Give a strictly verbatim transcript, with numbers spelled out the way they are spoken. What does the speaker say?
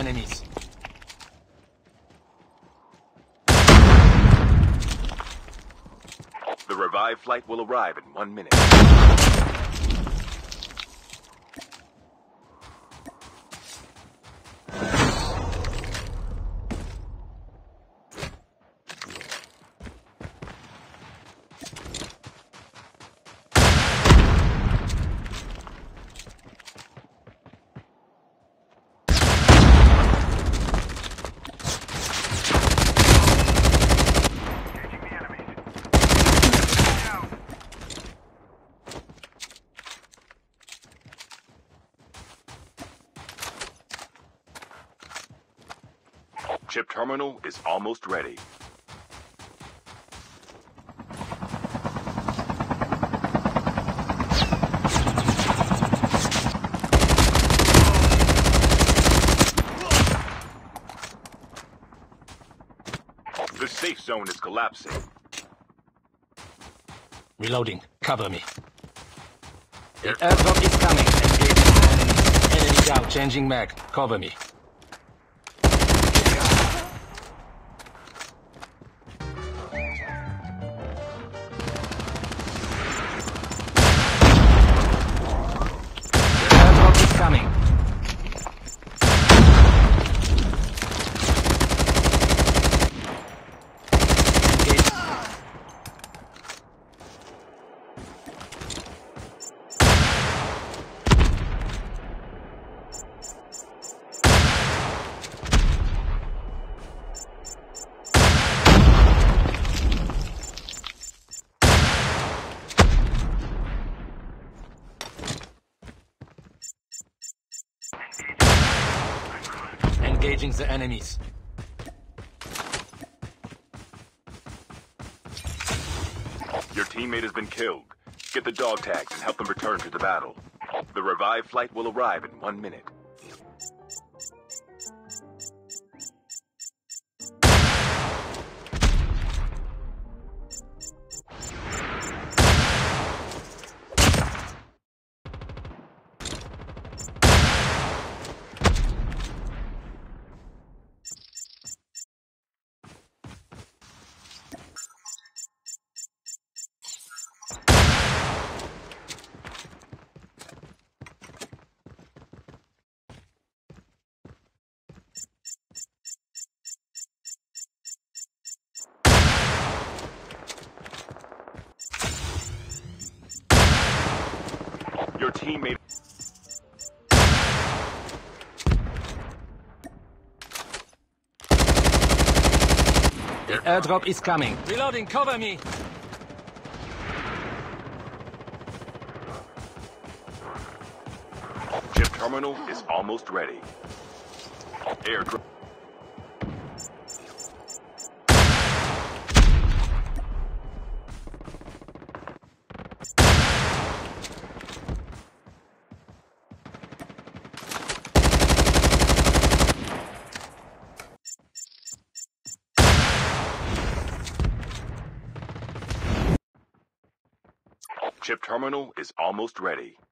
enemies. The revived flight will arrive in one minute. Chip terminal is almost ready. The safe zone is collapsing. Reloading. Cover me. The airdrop is coming. Engaging enemy. Enemy down. Changing mag. Cover me. Coming. Engage. Engaging the enemies. Your teammate has been killed. Get the dog tags and help them return to the battle. The revived flight will arrive in one minute. Your teammate... The airdrop is coming. Reloading, cover me. Chip terminal is almost ready. Airdrop... Chip terminal is almost ready.